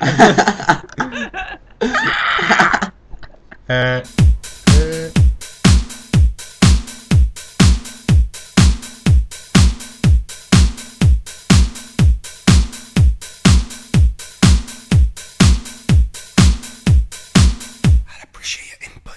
Appreciate your input.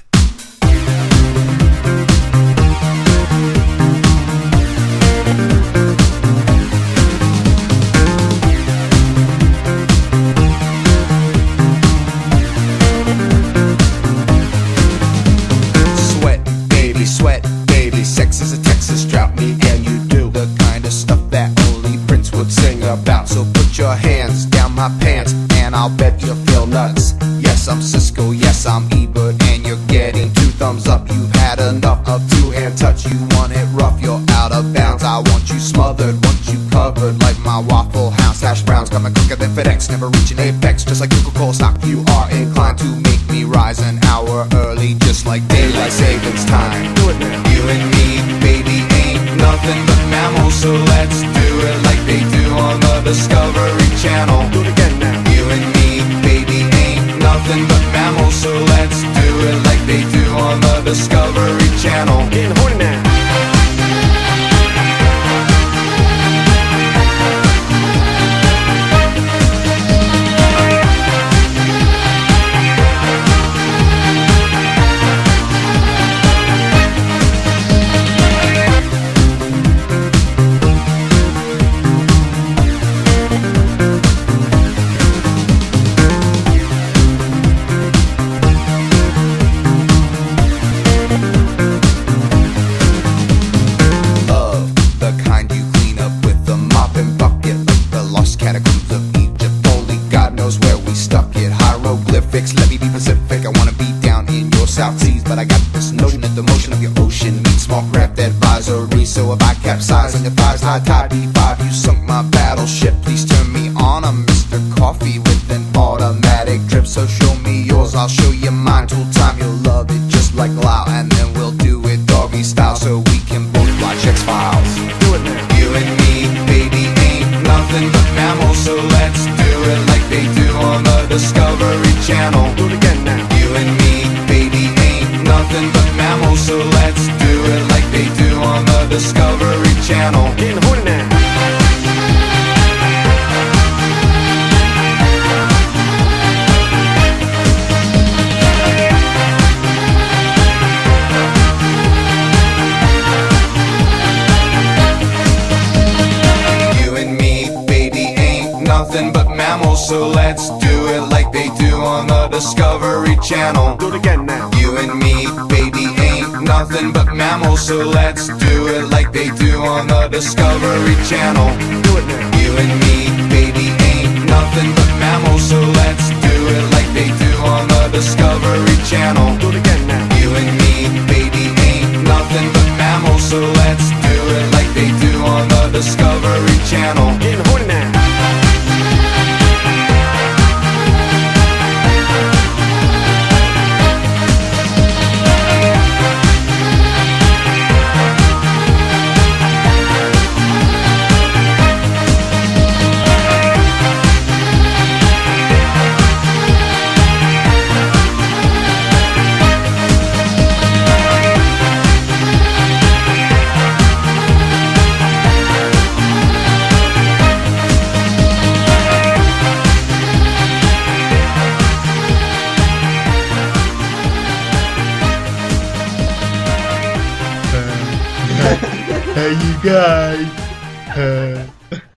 Sweat, baby, sex is a Texas drought. Me and you do the kind of stuff that only Prince would sing about. So put your hands down my pants and I'll bet you'll feel nuts. Yes, I'm Cisco, yes, I'm Ebert, and you're getting 2 thumbs up. You've had enough of 2-hand touch. You want it rough, you're out of bounds. I want you smothered, want you covered like my Waffle House hash browns. Coming quicker than FedEx, never reaching apex. Just like Coca-Cola stock, you are inclined to make me rise an hour early, just like daylight savings time. You and me, baby, ain't nothing but mammals, so let's do it like they do on the Discovery Channel. Do it again now. You and me, baby, ain't nothing but mammals, so let's do it like they do on the Discovery Channel. Getting horny now. Catacombs of Egypt, only God knows where we stuck it. Hieroglyphics, let me be Pacific. I wanna be down in your South Seas, but I got this notion that the motion of your ocean means small craft advisory. So if I capsize on your thighs, high tide B5, you sunk my battleship. Please turn me on, I'm Mr. Coffee with an automatic drip. So show me yours, I'll show you mine. Tool time, you'll love it just like Lau, and then we'll do it doggy style so we can both watch X-Files. Do it now. You and me, baby, ain't nothing but mammals, so let's do it like they do on the Discovery Channel. Do it again now. You and me, baby, ain't nothing but mammals, so let's do it like they do on the Discovery Channel. Getting horny now. Nothing but mammals, so let's do it like they do on the Discovery Channel. Do it again now. You and me, baby, ain't nothing but mammals, so let's do it like they do on the Discovery Channel. Do it now. You and me, baby, ain't nothing but mammals, so let's do it like they do on the Discovery Channel. Do it again now. You and me, baby, ain't nothing but mammals, so let's do it like they do on the Discovery Channel. Getting horny now. Hey, you guys.